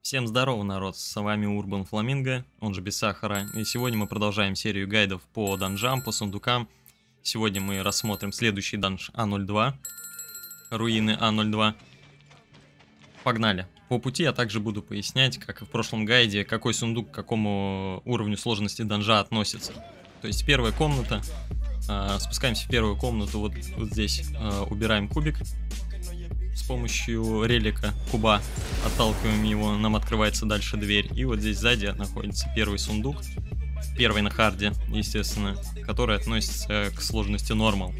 Всем здорово, народ, с вами Урбан Фламинго, он же Без Сахара, и сегодня мы продолжаем серию гайдов по данжам, по сундукам. Сегодня мы рассмотрим следующий данж А02, руины А02. Погнали. По пути я также буду пояснять, как и в прошлом гайде, какой сундук к какому уровню сложности данжа относится. То есть первая комната, спускаемся в первую комнату, вот здесь убираем кубик. С помощью релика куба отталкиваем его, нам открывается дальше дверь. И вот здесь сзади находится первый сундук, первый на харде, естественно, который относится к сложности нормал.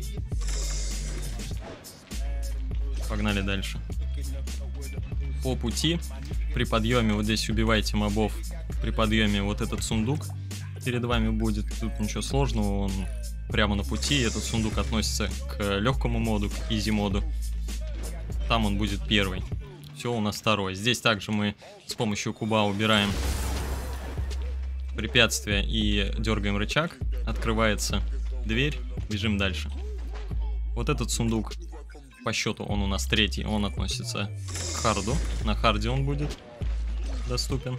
Погнали дальше. По пути, при подъеме, вот здесь убивайте мобов, при подъеме вот этот сундук перед вами будет. Тут ничего сложного, он прямо на пути. Этот сундук относится к легкому моду, к изи моду. Там он будет первый. Все, у нас второй. Здесь также мы с помощью куба убираем препятствия и дергаем рычаг. Открывается дверь. Бежим дальше. Вот этот сундук, по счету он у нас третий. Он относится к харду. На харде он будет доступен.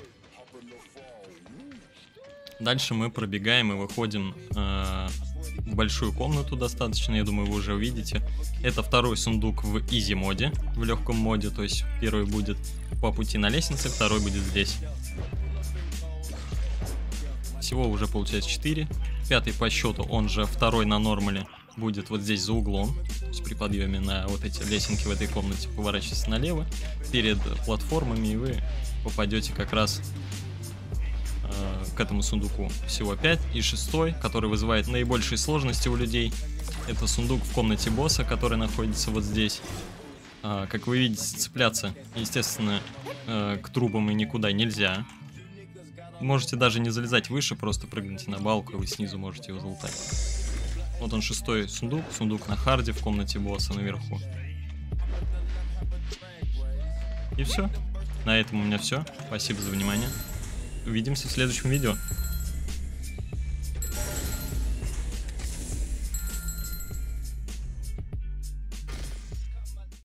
Дальше мы пробегаем и выходим в большую комнату достаточно, я думаю, вы уже увидите. Это второй сундук в изи моде, в легком моде, то есть первый будет по пути на лестнице, второй будет здесь. Всего уже получается 4. Пятый по счету, он же второй на нормале, будет вот здесь за углом. То есть при подъеме на вот эти лесенки в этой комнате поворачивайтесь налево, перед платформами, и вы попадете как раз к этому сундуку. Всего 5. И шестой, который вызывает наибольшие сложности у людей, это сундук в комнате босса, который находится вот здесь. Как вы видите, цепляться, естественно, к трубам и никуда нельзя. Можете даже не залезать выше, просто прыгните на балку, и вы снизу можете его залутать. Вот он, шестой сундук, сундук на харде в комнате босса наверху. И все. На этом у меня все. Спасибо за внимание. Увидимся в следующем видео.